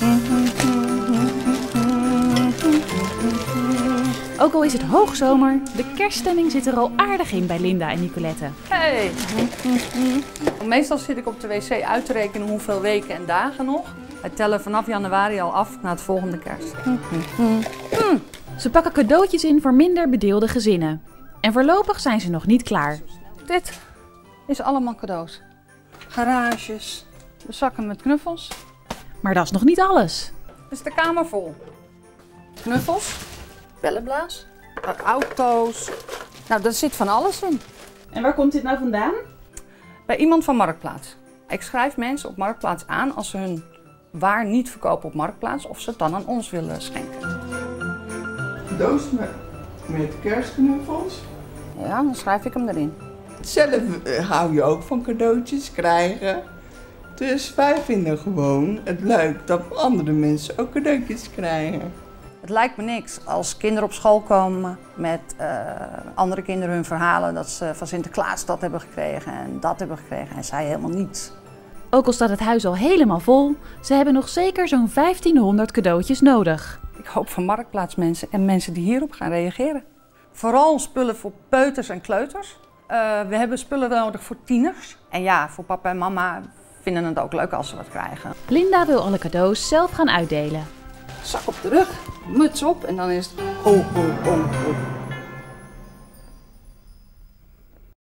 Ook al is het hoogzomer, de kerststemming zit er al aardig in bij Linda en Nicolette. Hey. Meestal zit ik op de wc uit te rekenen hoeveel weken en dagen nog. Wij tellen vanaf januari al af naar het volgende kerst. Ze pakken cadeautjes in voor minder bedeelde gezinnen. En voorlopig zijn ze nog niet klaar. Dit is allemaal cadeaus. Garages, de zakken met knuffels. Maar dat is nog niet alles. Dus de kamer vol. Knuffels, bellenblaas, auto's. Nou, daar zit van alles in. En waar komt dit nou vandaan? Bij iemand van Marktplaats. Ik schrijf mensen op Marktplaats aan als ze hun waar niet verkopen op Marktplaats of ze het dan aan ons willen schenken. Doos met kerstknuffels. Ja, dan schrijf ik hem erin. Zelf hou je ook van cadeautjes krijgen. Dus wij vinden gewoon het leuk dat andere mensen ook cadeautjes krijgen. Het lijkt me niks als kinderen op school komen met andere kinderen hun verhalen dat ze van Sinterklaas dat hebben gekregen en dat hebben gekregen en zij helemaal niets. Ook al staat het huis al helemaal vol, ze hebben nog zeker zo'n 1500 cadeautjes nodig. Ik hoop van Marktplaatsmensen en mensen die hierop gaan reageren. Vooral spullen voor peuters en kleuters. We hebben spullen nodig voor tieners. En ja, voor papa en mama vinden het ook leuk als ze wat krijgen. Linda wil alle cadeaus zelf gaan uitdelen. Zak op de rug, muts op en dan is het ho ho ho ho.